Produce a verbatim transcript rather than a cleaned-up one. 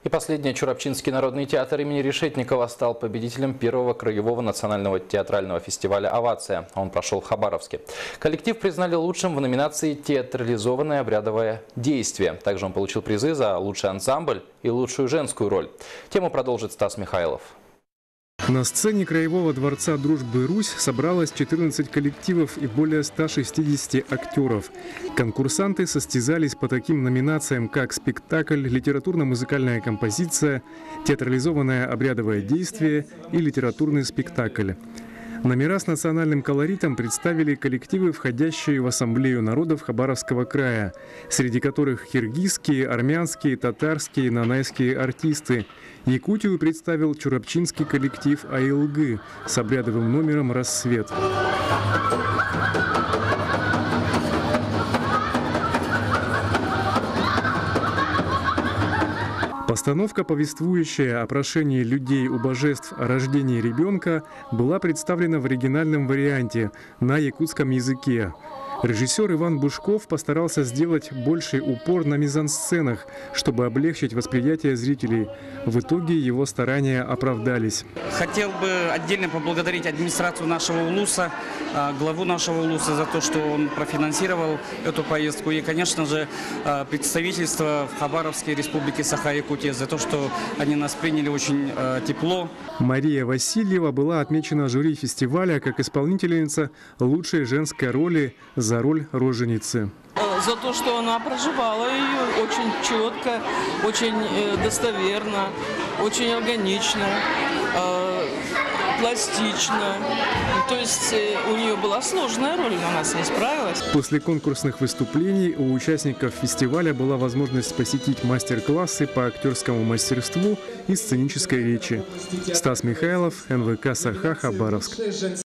И последний. Чурапчинский народный театр имени Решетникова стал победителем первого краевого национального театрального фестиваля «Овация». Он прошел в Хабаровске. Коллектив признали лучшим в номинации «Театрализованное обрядовое действие». Также он получил призы за лучший ансамбль и лучшую женскую роль. Тему продолжит Стас Михайлов. На сцене Краевого дворца дружбы «Русь» собралось четырнадцать коллективов и более ста шестидесяти актеров. Конкурсанты состязались по таким номинациям, как спектакль, литературно-музыкальная композиция, театрализованное обрядовое действие и литературный спектакль. Номера с национальным колоритом представили коллективы, входящие в Ассамблею народов Хабаровского края, среди которых киргизские, армянские, татарские, нанайские артисты. Якутию представил чурапчинский коллектив «Айылгы» с обрядовым номером «Рассвет». Постановка, повествующая о прошении людей у божеств о рождении ребенка, была представлена в оригинальном варианте на якутском языке. Режиссер Иван Бушков постарался сделать больший упор на мизансценах, чтобы облегчить восприятие зрителей. В итоге его старания оправдались. Хотел бы отдельно поблагодарить администрацию нашего улуса, главу нашего улуса за то, что он профинансировал эту поездку. И, конечно же, представительство в Хабаровской республике Саха-Якутия за то, что они нас приняли очень тепло. Мария Васильева была отмечена жюри фестиваля как исполнительница лучшей женской роли за роль роженицы. За то, что она проживала ее очень четко, очень достоверно, очень органично, пластично. То есть у нее была сложная роль, но она с ней справилась. После конкурсных выступлений у участников фестиваля была возможность посетить мастер-классы по актерскому мастерству и сценической речи. Стас Михайлов, эн вэ ка «Саха», Хабаровск.